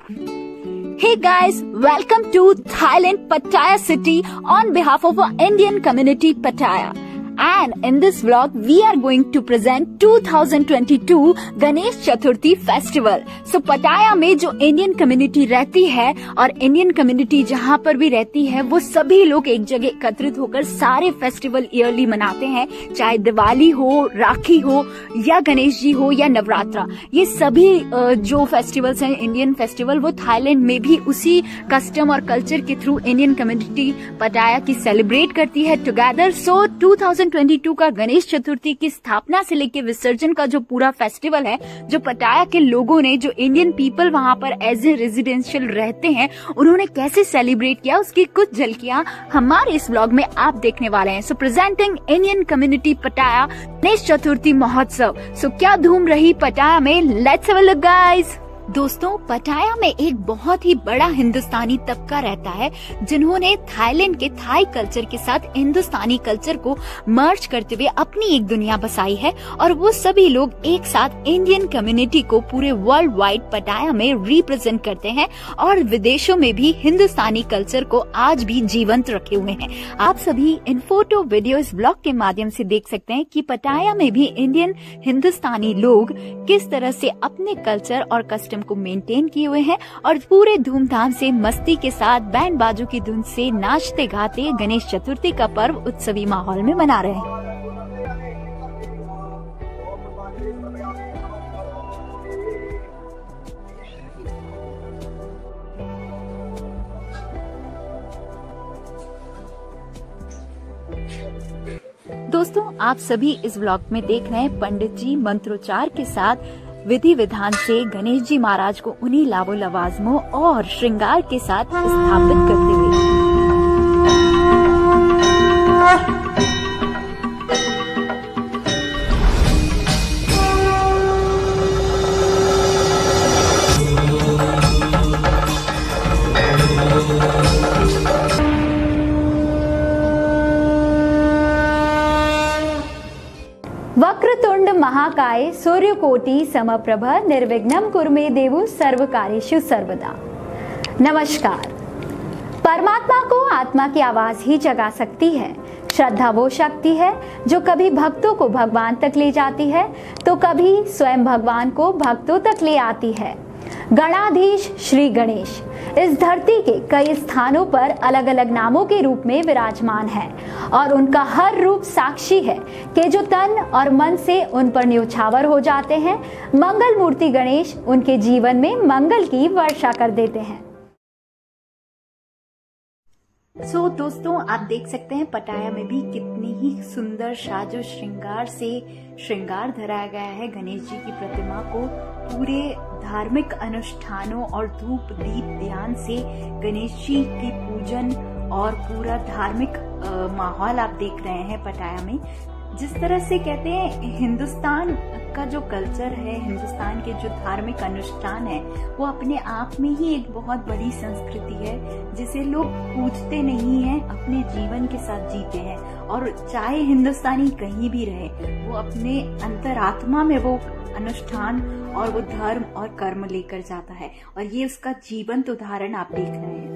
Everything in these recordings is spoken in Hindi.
Hey guys, welcome to Thailand, Pattaya city on behalf of our Indian community Pattaya. And in this vlog, we are going to present 2022 Ganesh Chaturthi festival. So Pattaya में जो इंडियन कम्युनिटी रहती है और इंडियन कम्युनिटी जहाँ पर भी रहती है वो सभी लोग एक जगह एकत्रित होकर सारे फेस्टिवल ईयरली मनाते हैं, चाहे दिवाली हो, राखी हो या गणेश जी हो या नवरात्रा। ये सभी जो फेस्टिवल्स हैं इंडियन फेस्टिवल, वो थाईलैंड में भी उसी कस्टम और कल्चर के थ्रू इंडियन कम्युनिटी पटाया की सेलिब्रेट करती है टुगेदर। सो 2022 का गणेश चतुर्थी की स्थापना से लेकर विसर्जन का जो पूरा फेस्टिवल है, जो पटाया के लोगों ने, जो इंडियन पीपल वहां पर एज ए रेजिडेंशियल रहते हैं, उन्होंने कैसे सेलिब्रेट किया उसकी कुछ झलकियां हमारे इस व्लॉग में आप देखने वाले हैं। सो प्रेजेंटिंग इंडियन कम्युनिटी पटाया गणेश चतुर्थी महोत्सव। सो क्या धूम रही पटाया में, let's have a look guys. दोस्तों, पटाया में एक बहुत ही बड़ा हिंदुस्तानी तबका रहता है जिन्होंने थाईलैंड के थाई कल्चर के साथ हिंदुस्तानी कल्चर को मर्ज करते हुए अपनी एक दुनिया बसाई है, और वो सभी लोग एक साथ इंडियन कम्युनिटी को पूरे वर्ल्ड वाइड पटाया में रिप्रेजेंट करते हैं और विदेशों में भी हिंदुस्तानी कल्चर को आज भी जीवंत रखे हुए हैं। आप सभी इन फोटो वीडियोस ब्लॉग के माध्यम से देख सकते हैं कि पटाया में भी इंडियन हिंदुस्तानी लोग किस तरह से अपने कल्चर और कस्टम को मेंटेन किए हुए हैं और पूरे धूमधाम से मस्ती के साथ बैंड बाजों की धुन से नाचते गाते गणेश चतुर्थी का पर्व उत्सवी माहौल में मना रहे हैं। दोस्तों, आप सभी इस व्लॉग में देख रहे हैं पंडित जी मंत्रोच्चार के साथ विधि विधान से गणेश जी महाराज को उन्हीं लावो लवाजमों और श्रृंगार के साथ स्थापित करते हुए। वक्रतुंड महाकाय सूर्यकोटि समप्रभ निर्विघ्नं कुरु मे देव सर्वकार्येषु सर्वदा। नमस्कार। परमात्मा को आत्मा की आवाज ही जगा सकती है। श्रद्धा वो शक्ति है जो कभी भक्तों को भगवान तक ले जाती है तो कभी स्वयं भगवान को भक्तों तक ले आती है। गणाधीश श्री गणेश इस धरती के कई स्थानों पर अलग अलग नामों के रूप में विराजमान है और उनका हर रूप साक्षी है कि जो तन और मन से उन पर न्यौछावर हो जाते हैं, मंगल मूर्ति गणेश उनके जीवन में मंगल की वर्षा कर देते हैं। सो दोस्तों, आप देख सकते हैं पटाया में भी कितनी ही सुंदर साजो श्रृंगार से श्रृंगार धराया गया है गणेश जी की प्रतिमा को। पूरे धार्मिक अनुष्ठानों और धूप दीप ध्यान से गणेश जी की पूजन और पूरा धार्मिक माहौल आप देख रहे हैं पटाया में। जिस तरह से कहते हैं हिंदुस्तान का जो कल्चर है, हिंदुस्तान के जो धार्मिक अनुष्ठान है, वो अपने आप में ही एक बहुत बड़ी संस्कृति है जिसे लोग पूजते नहीं हैं, अपने जीवन के साथ जीते हैं। और चाहे हिंदुस्तानी कहीं भी रहे, वो अपने अंतरात्मा में वो अनुष्ठान और वो धर्म और कर्म लेकर जाता है, और ये उसका जीवंत उदाहरण आप देख रहे हैं।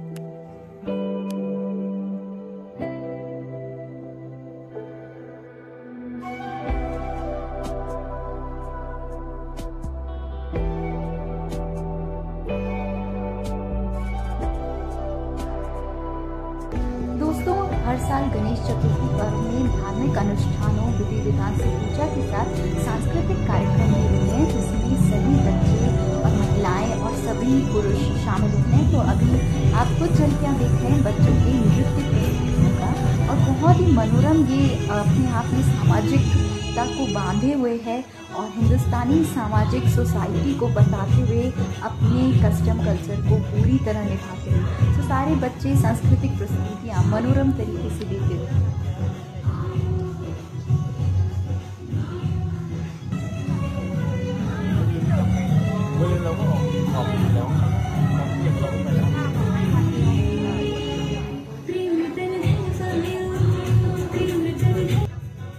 हर साल गणेश चतुर्थी पर्व में धार्मिक अनुष्ठानों, विधि विधान से पूजा के साथ सांस्कृतिक कार्यक्रम भी होते हैं जिसमें सभी बच्चे और महिलाएं और सभी पुरुष शामिल होते हैं। तो अभी आप कुछ झलकियां देख रहे हैं बच्चों के नृत्य प्रस्तुतियों का, और बहुत ही मनोरम ये अपने आप में सामाजिकता को बांधे हुए है और हिंदुस्तानी सामाजिक सोसाइटी को बताते हुए अपने कस्टम कल्चर को पूरी तरह निभाते हुए। तो सारे बच्चे सांस्कृतिक प्रस्तुतियाँ मनोरम तरीके से देते हुए।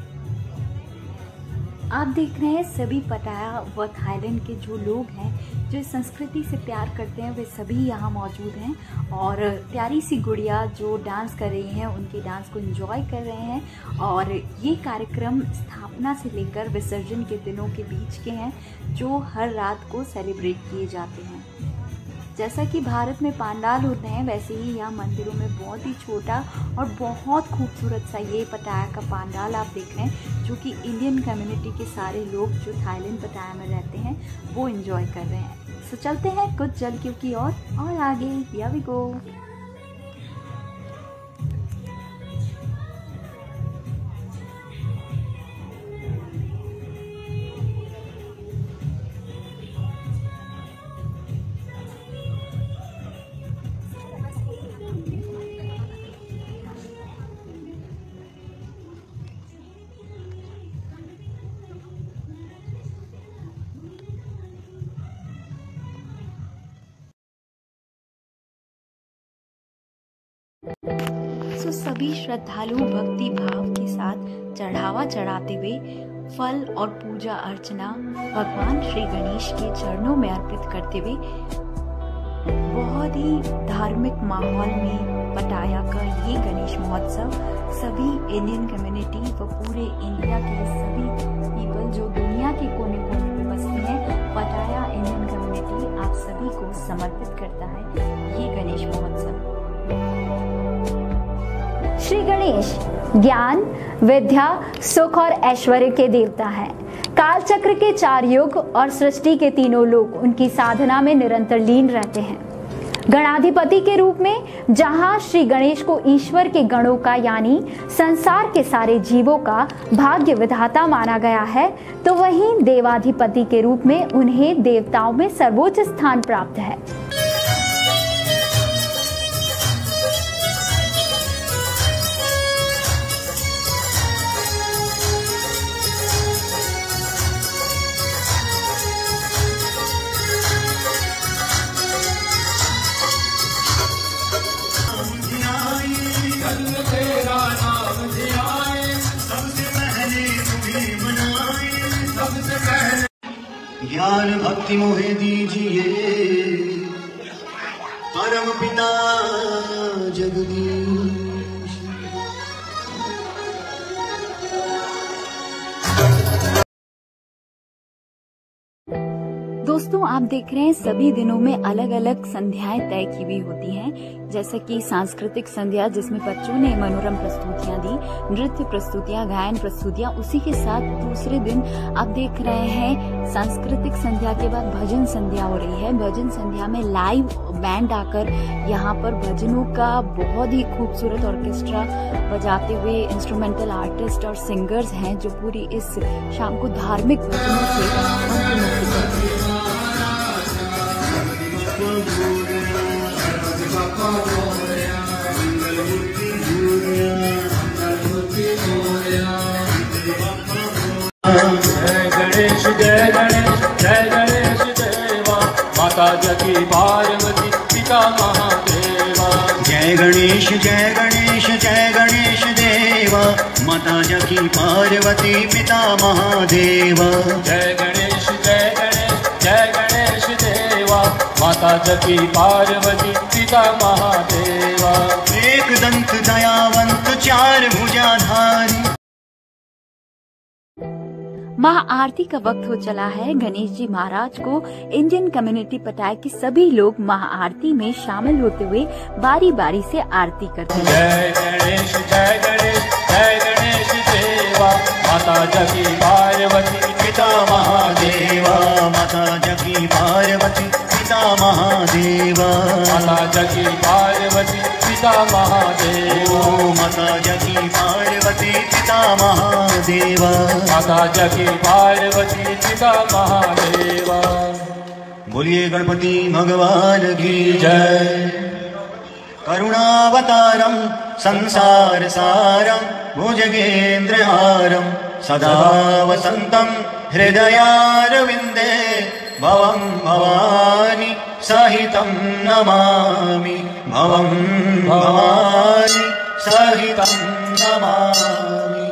आप देख रहे हैं सभी पटाया व थाईलैंड के जो लोग हैं जो इस संस्कृति से प्यार करते हैं वे सभी यहाँ मौजूद हैं और प्यारी सी गुड़िया जो डांस कर रही हैं उनके डांस को एंजॉय कर रहे हैं। और ये कार्यक्रम स्थापना से लेकर विसर्जन के दिनों के बीच के हैं जो हर रात को सेलिब्रेट किए जाते हैं। जैसा कि भारत में पंडाल होते हैं वैसे ही यहाँ मंदिरों में बहुत ही छोटा और बहुत खूबसूरत सा ये पटाया का पंडाल आप देख रहे हैं, जो कि इंडियन कम्युनिटी के सारे लोग जो थाईलैंड पटाया में रहते हैं वो एंजॉय कर रहे हैं। सो चलते हैं कुछ जल की और आगे, हियर वी गो। सभी श्रद्धालु भक्ति भाव के साथ चढ़ावा चढ़ाते हुए फल और पूजा अर्चना भगवान श्री गणेश के चरणों में अर्पित करते हुए बहुत ही धार्मिक माहौल में पटाया का ये गणेश महोत्सव सभी इंडियन कम्युनिटी व पूरे इंडिया के सभी पीपल जो दुनिया के कोने कोने में बसते हैं, पटाया इंडियन कम्युनिटी आप सभी को समर्पित करता है ये गणेश महोत्सव। श्री गणेश ज्ञान, विद्या, सुख और ऐश्वर्य के देवता हैं। काल चक्र के 4 युग और सृष्टि के तीनों लोग उनकी साधना में निरंतर लीन रहते हैं। गणाधिपति के रूप में जहां श्री गणेश को ईश्वर के गणों का यानी संसार के सारे जीवों का भाग्य विधाता माना गया है, तो वहीं देवाधिपति के रूप में उन्हें देवताओं में सर्वोच्च स्थान प्राप्त है। ज्ञान भक्ति मोहे दीजिए परम पिता जगदीश। दोस्तों आप देख रहे हैं सभी दिनों में अलग अलग संध्याएं तय की हुई होती हैं, जैसे कि सांस्कृतिक संध्या जिसमें बच्चों ने मनोरम प्रस्तुतियां दी, नृत्य प्रस्तुतियां, गायन प्रस्तुतियां। उसी के साथ दूसरे दिन आप देख रहे हैं सांस्कृतिक संध्या के बाद भजन संध्या हो रही है। भजन संध्या में लाइव बैंड आकर यहाँ पर भजनों का बहुत ही खूबसूरत ऑर्केस्ट्रा बजाते हुए इंस्ट्रूमेंटल आर्टिस्ट और सिंगर्स हैं जो पूरी इस शाम को धार्मिक भजनों से मंत्रमुग्ध करते हैं। जय गणेश जय गणेश जय गणेश देवा, माता जगी पार्वती पिता महादेवा। जय गणेश जय गणेश जय गणेश देवा, माता जगी पार्वती पिता महादेवा। जय गणेश जय गणेश जय गणेश देवा, माता जगी पार्वती पिता महादेवा। एक दंत दयावंत 4 भुजाधारी। महाआरती का वक्त हो चला है। गणेश जी महाराज को इंडियन कम्युनिटी पटाया कि सभी लोग महाआरती में शामिल होते हुए बारी बारी से आरती करते हैं। जय गणेश जय गणेश जय गणेश देवा, माता जगी पार्वती पिता महादेवा। माता जगी पार्वती पिता महादेवा। माता जगी पार्वती पिता महादेवा। माता जगी पार्वती पिता महादेवा। माता जगी पार्वती पिता महादेवा। बोलिए गणपति भगवान की जय। करुणावतारम संसार सारम भुजगेन्द्रहारम सदा वसंतम हृदयारविंदे भवं भवानी सहितं नमामि। भवं भवानी सहितं नमामि।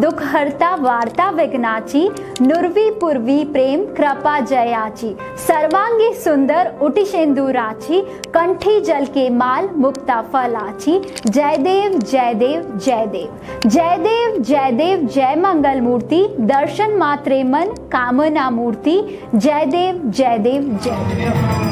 दुखहर्ता वार्ता विघ्नाची, नुरवी पूर्वी प्रेम कृपा जयाची, सर्वांगी सुंदर उटिशेंदुराची, कंठी जल के माल मुक्ता फलाची। जय देव जय देव जय देव, जय देव जय देव जय मंगल मूर्ति, दर्शन मात्रे मन कामना मूर्ति। जय देव जय देव जय देव।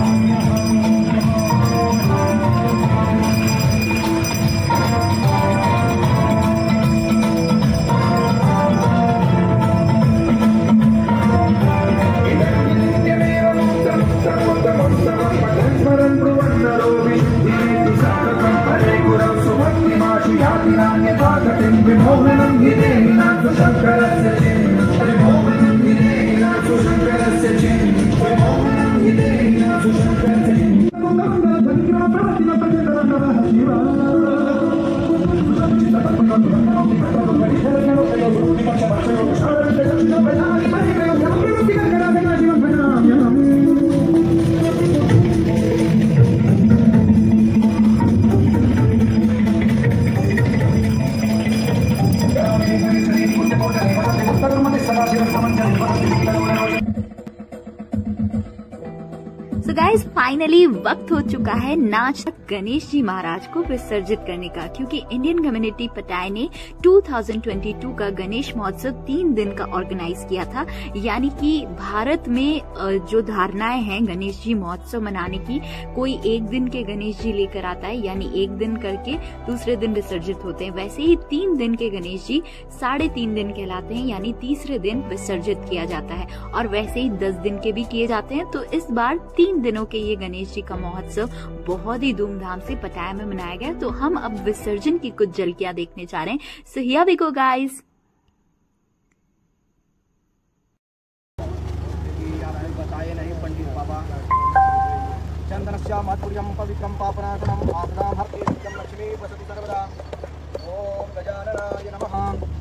So guys, फाइनली वक्त हो चुका है नाच गणेश जी महाराज को विसर्जित करने का, क्योंकि इंडियन कम्युनिटी पटाया ने 2022 का गणेश महोत्सव 3 दिन का ऑर्गेनाइज किया था। यानी कि भारत में जो धारणाएं हैं गणेश जी महोत्सव मनाने की, कोई एक दिन के गणेश जी लेकर आता है, यानी एक दिन करके दूसरे दिन विसर्जित होते हैं। वैसे ही 3 दिन के गणेश जी 3.5 दिन कहलाते हैं, यानी तीसरे दिन विसर्जित किया जाता है। और वैसे ही 10 दिन के भी किए जाते हैं। तो इस बार 3 दिनों के ये गणेश जी का महोत्सव बहुत ही धूमधाम से पटाया में मनाया गया। तो हम अब विसर्जन की कुछ झलकियां देखने जा रहे हैं। So here we go guys. बताए नहीं पंडित बाबा। चंदनस्या माधुर्यम पवित्रम पापनाशनम आपदाम हरति नित्यं लक्ष्मी वसति सर्वदा। ओम गजाननाय नमः।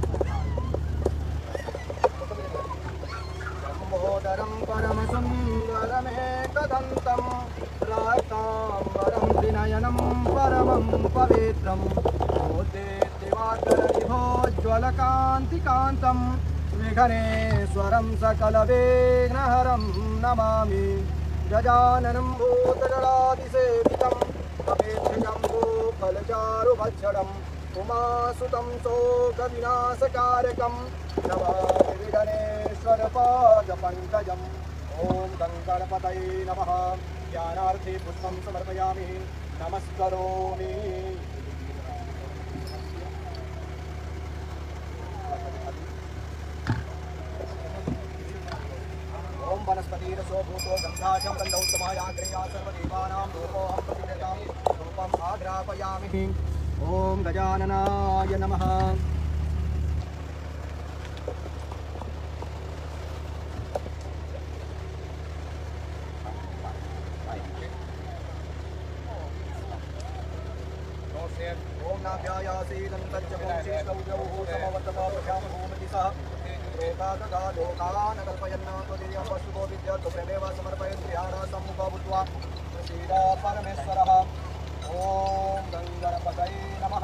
लंबोदरं परमसुन्दरमेकदन्तं राताम्बरं त्रिनयनं परमं पवित्रं दिवाकरविभोज्ज्वलकान्तिकान्तं विघ्नेश्वरं सकलविघ्नहरं नमामि। गजाननं भूतगणाधिसेवितं कपिध्वजम्बूफलचारुभक्षणम् उमासुतं शोकविनाशकारकं नमामि विघ्नेश्वरपादपङ्कजम्। ॐ गणपतये नमः। ज्ञानार्थे पुष्पं समर्पयामि, नमस्करोमि। ओम वनस्पतिरसो भूतो गन्धाशं गन्धौत्तमायाग्रया सर्वदेवानां रूपोऽहं प्रतिगतां रूपम् आग्रापयामि। ओम गजाननाय नमः। ओम नाभ्यायासीनं तज्जभूषेष्टौजौ समवर्तमापश्याम भूमितिसः प्रेतादगा लोकान् कल्पयन् त्वदीयं वस्तुतो विद्यतो प्रेमेव समर्पयन् त्रिहारा सम्मुखो भूत्वा प्रसीदा परमेश्वरः। ओम गणपतये नमः।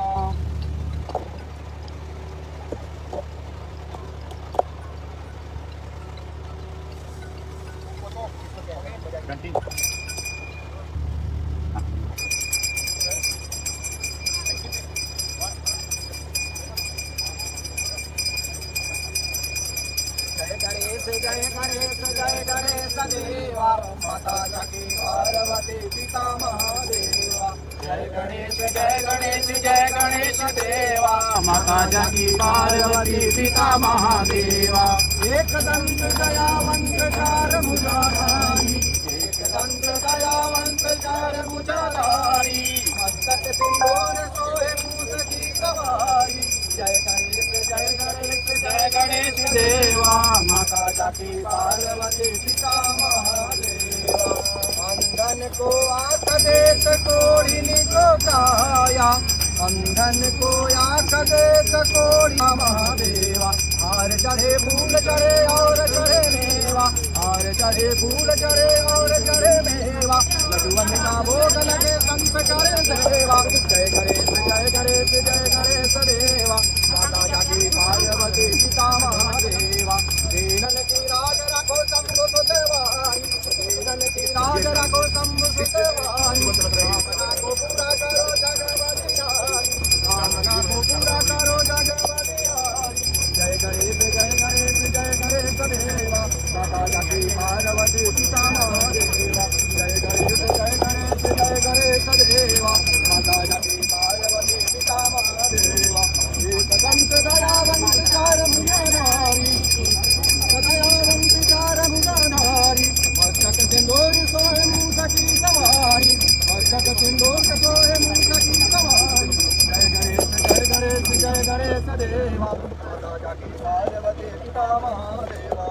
जय गणेश देवा माता जकी पार्वती पिता महादेवा। जय गणेश जय गणेश जय गणेश देवा माता जकी पार्वती पिता महादेवा। एक दंत दयावंत चार भुजाधारी, एक दंत दयावंत चार भुजाधारी, मस्तक सिंदूर सोहे मूस की सवारी। जय गणेश जय गणेश जय गणेश देवा माता जकी पार्वती पिता महादेवा। अंधन को आंख देख कोढ़िनी को काया, अंधन को आंख देख कोढ़ी महादेवा। हार चढ़े फूल चढ़े और चढ़े मेवा, हार चढ़े फूल चढ़े और चढ़े मेवा। लड्डुअन का भोग लगे संत करे सेवा। जय गणेश जय गणेश जय गणेश देवा माता जकी पार्वती सिंदूर कटोरे मूंग की सवारी। जय गणेश देवा, माता जाकी पार्वती पिता महादेवा।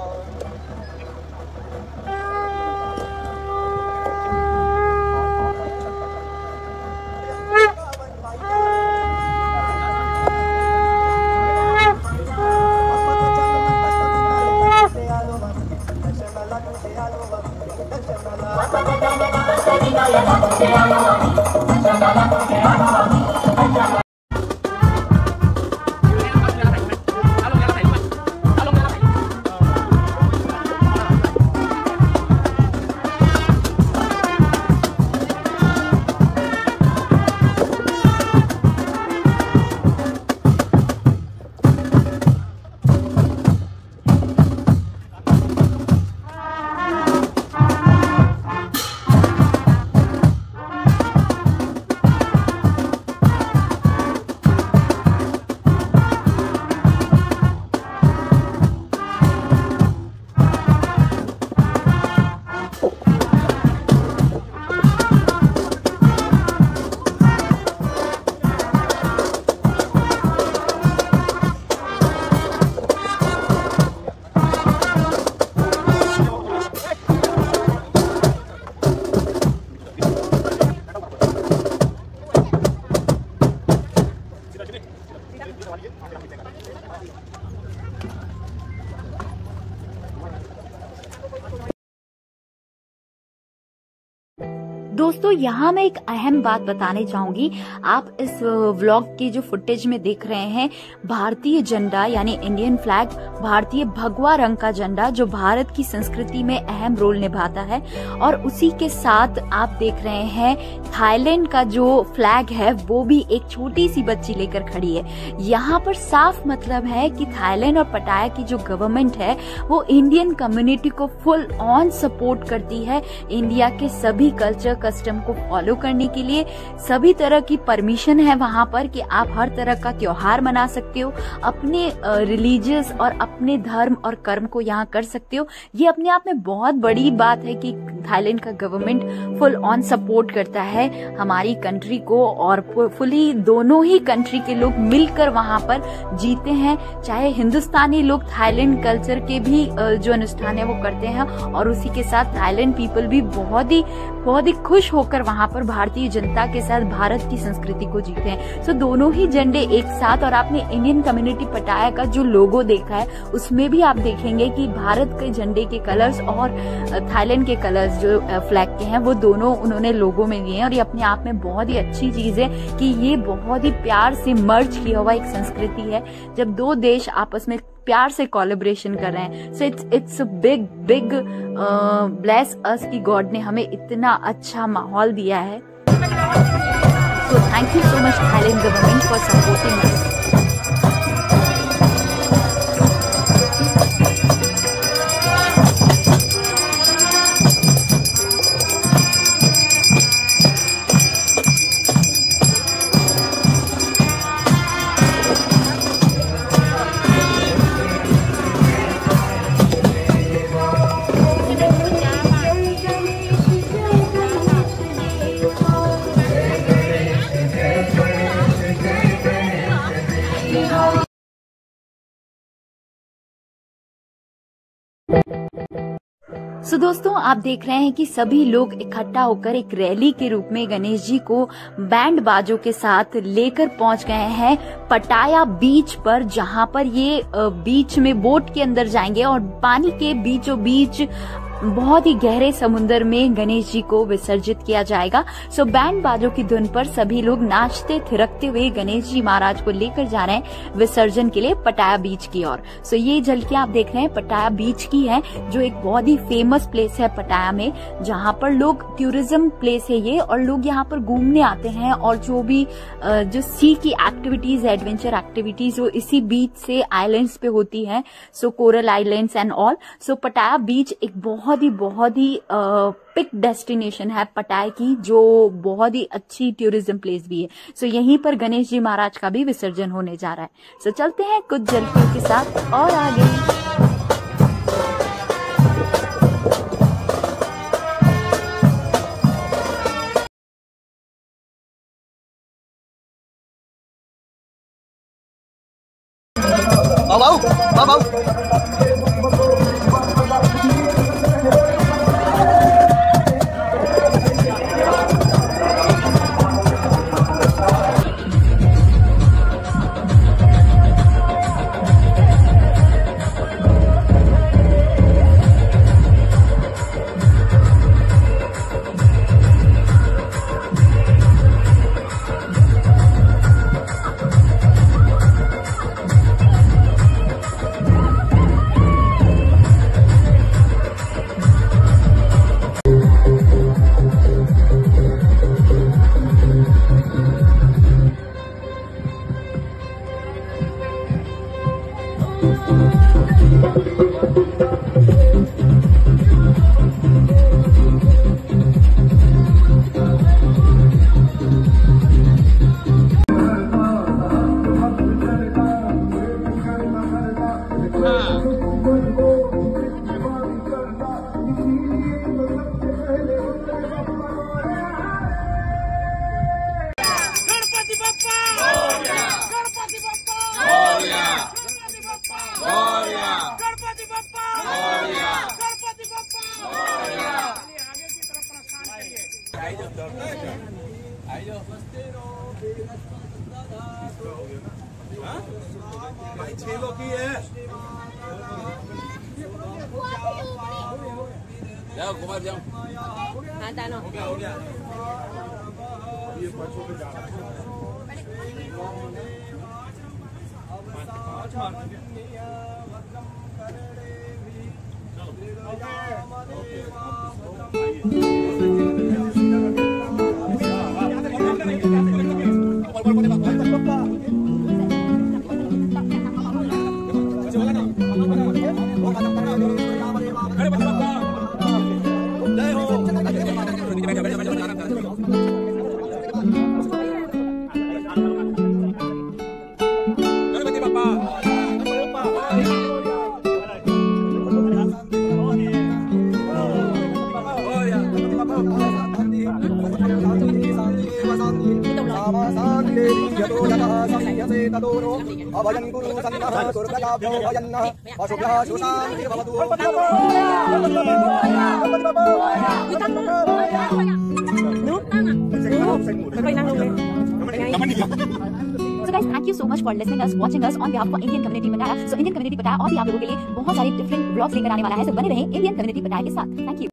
दोस्तों यहाँ मैं एक अहम बात बताने चाहूंगी। आप इस व्लॉग की जो फुटेज में देख रहे हैं, भारतीय झंडा यानी इंडियन फ्लैग, भारतीय भगवा रंग का झंडा जो भारत की संस्कृति में अहम रोल निभाता है, और उसी के साथ आप देख रहे हैं थाईलैंड का जो फ्लैग है वो भी एक छोटी सी बच्ची लेकर खड़ी है। यहाँ पर साफ मतलब है कि थाईलैंड और पटाया की जो गवर्नमेंट है वो इंडियन कम्युनिटी को फुल ऑन सपोर्ट करती है। इंडिया के सभी कल्चर कस्टम को फॉलो करने के लिए सभी तरह की परमिशन है वहाँ पर कि आप हर तरह का त्योहार मना सकते हो, अपने रिलीजियस और अपने धर्म और कर्म को यहाँ कर सकते हो। ये अपने आप में बहुत बड़ी बात है कि थाईलैंड का गवर्नमेंट फुल ऑन सपोर्ट करता है हमारी कंट्री को, और फुली दोनों ही कंट्री के लोग मिलकर वहाँ पर जीते हैं। चाहे हिंदुस्तानी लोग थाईलैंड कल्चर के भी जो अनुष्ठान है वो करते हैं, और उसी के साथ थाईलैंड पीपल भी बहुत ही खुश होकर वहाँ पर भारतीय जनता के साथ भारत की संस्कृति को जीते हैं। सो दोनों ही झंडे एक साथ, और आपने इंडियन कम्युनिटी पटाया का जो लोगो देखा है उसमें भी आप देखेंगे कि भारत के झंडे के कलर्स और थाईलैंड के कलर्स जो फ्लैग के हैं वो दोनों उन्होंने लोगो में दिए हैं। और ये अपने आप में बहुत ही अच्छी चीज है कि ये बहुत ही प्यार से मर्ज किया हुआ एक संस्कृति है, जब दो देश आपस में प्यार से कोलैबोरेशन कर रहे हैं। So it's big bless us कि गॉड ने हमें इतना अच्छा माहौल दिया है। So thank you so much Thailand government for supporting us. So दोस्तों आप देख रहे हैं कि सभी लोग इकट्ठा होकर एक रैली के रूप में गणेश जी को बैंड बाजों के साथ लेकर पहुंच गए हैं पटाया बीच पर, जहां पर ये बीच में बोट के अंदर जाएंगे और पानी के बीचों बीच बहुत ही गहरे समुद्र में गणेश जी को विसर्जित किया जाएगा। सो बैंड बाजों की धुन पर सभी लोग नाचते थिरकते हुए गणेश जी महाराज को लेकर जा रहे हैं विसर्जन के लिए पटाया बीच की ओर। सो ये झलकियां आप देख रहे हैं पटाया बीच की है, जो एक बहुत ही फेमस प्लेस है पटाया में, जहां पर लोग टूरिज्म प्लेस है ये, और लोग यहाँ पर घूमने आते हैं, और जो भी जो सी की एक्टिविटीज, एडवेंचर एक्टिविटीज वो इसी बीच से आइलैंड्स पे होती है। So coral islands and all. So Pattaya beach एक बहुत ही पिक डेस्टिनेशन है पटाया की, जो बहुत ही अच्छी टूरिज्म प्लेस भी है। सो यहीं पर गणेश जी महाराज का भी विसर्जन होने जा रहा है। सो चलते हैं कुछ झलकियों के साथ और आगे। भाई 6 लोग की है। जाओ कुमार जाओ। हाँ तानो। हो गया। ये बच्चों पे जाना है। अभयं गुरु सन्नः दुर्गयाभ्यो भयन्नः अशुभ्यः सुशान्तिः भवतु। So guys, thank you so much for listening us, watching us on behalf of Indian Community Pataya. So Indian Community Pataya और भी आप लोगों के लिए बहुत सारे different vlogs लेकर आने वाला है. So बने रहें Indian Community Pataya के साथ. Thank you.